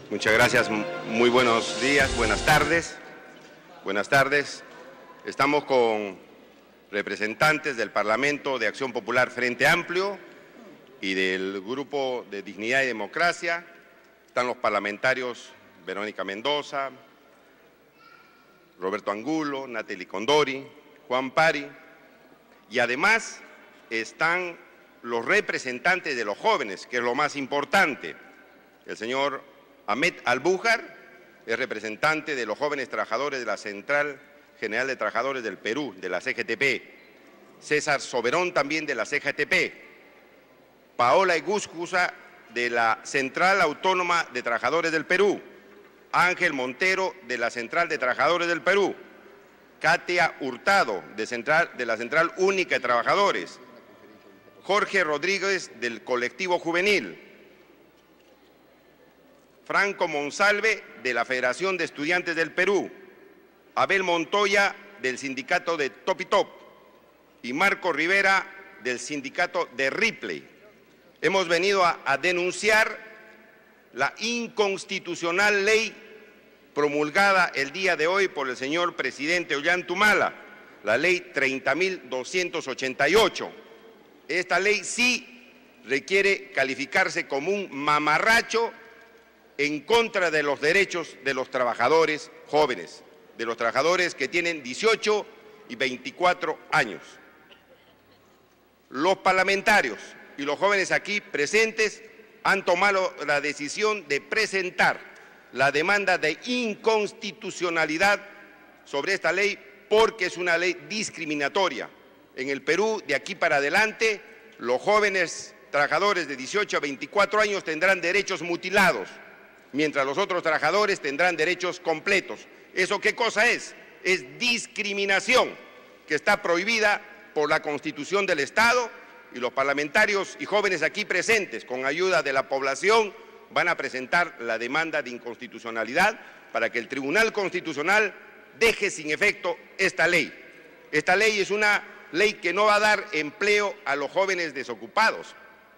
Muchas gracias, muy buenos días, buenas tardes. Buenas tardes. Estamos con representantes del Parlamento de Acción Popular Frente Amplio y del Grupo de Dignidad y Democracia. Están los parlamentarios Verónica Mendoza, Roberto Angulo, Nathalie Condori, Juan Pari, y además están los representantes de los jóvenes, que es lo más importante. El señor Ahmed Albújar es representante de los jóvenes trabajadores de la Central General de Trabajadores del Perú, de la CGTP. César Soberón también de la CGTP. Paola Eguscusa de la Central Autónoma de Trabajadores del Perú. Ángel Montero de la Central de Trabajadores del Perú. Katia Hurtado de la Central Única de Trabajadores. Jorge Rodríguez del Colectivo Juvenil. Franco Monsalve de la Federación de Estudiantes del Perú. Abel Montoya del sindicato de Topitop y Marco Rivera del sindicato de Ripley. Hemos venido a denunciar la inconstitucional ley promulgada el día de hoy por el señor presidente Ollanta, la ley 30.288. Esta ley sí requiere calificarse como un mamarracho en contra de los derechos de los trabajadores jóvenes, de los trabajadores que tienen 18 y 24 años. Los parlamentarios y los jóvenes aquí presentes han tomado la decisión de presentar la demanda de inconstitucionalidad sobre esta ley porque es una ley discriminatoria. En el Perú, de aquí para adelante, los jóvenes trabajadores de 18 a 24 años tendrán derechos mutilados, mientras los otros trabajadores tendrán derechos completos. ¿Eso qué cosa es? Es discriminación que está prohibida por la Constitución del Estado, y los parlamentarios y jóvenes aquí presentes, con ayuda de la población, van a presentar la demanda de inconstitucionalidad para que el Tribunal Constitucional deje sin efecto esta ley. Esta ley es una ley que no va a dar empleo a los jóvenes desocupados.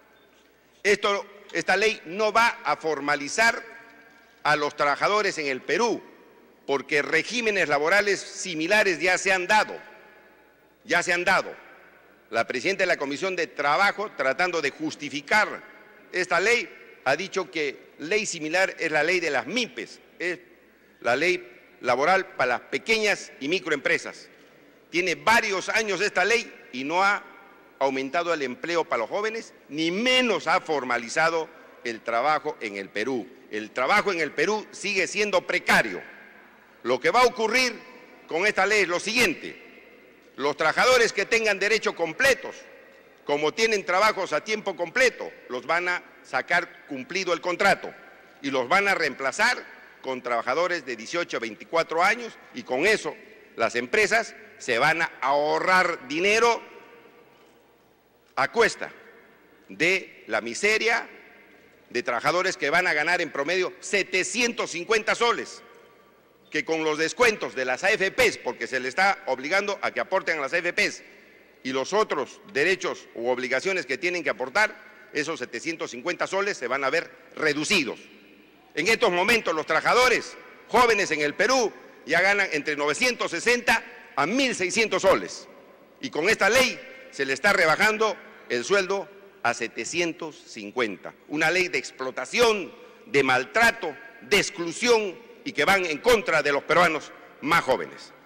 Esta ley no va a formalizar a los trabajadores en el Perú, porque regímenes laborales similares ya se han dado. La presidenta de la Comisión de Trabajo, tratando de justificar esta ley, ha dicho que ley similar es la ley de las MIPES, es la ley laboral para las pequeñas y microempresas. Tiene varios años esta ley y no ha aumentado el empleo para los jóvenes, ni menos ha formalizado el trabajo en el Perú. El trabajo en el Perú sigue siendo precario. Lo que va a ocurrir con esta ley es lo siguiente: los trabajadores que tengan derechos completos, como tienen trabajos a tiempo completo, los van a sacar cumplido el contrato y los van a reemplazar con trabajadores de 18 a 24 años, y con eso las empresas se van a ahorrar dinero a cuesta de la miseria de trabajadores que van a ganar en promedio 750 soles, que con los descuentos de las AFPs, porque se les está obligando a que aporten a las AFPs, y los otros derechos u obligaciones que tienen que aportar, esos 750 soles se van a ver reducidos. En estos momentos los trabajadores jóvenes en el Perú ya ganan entre 960 a 1.600 soles, y con esta ley se le está rebajando el sueldo a 750. Una ley de explotación, de maltrato, de exclusión, y que van en contra de los peruanos más jóvenes.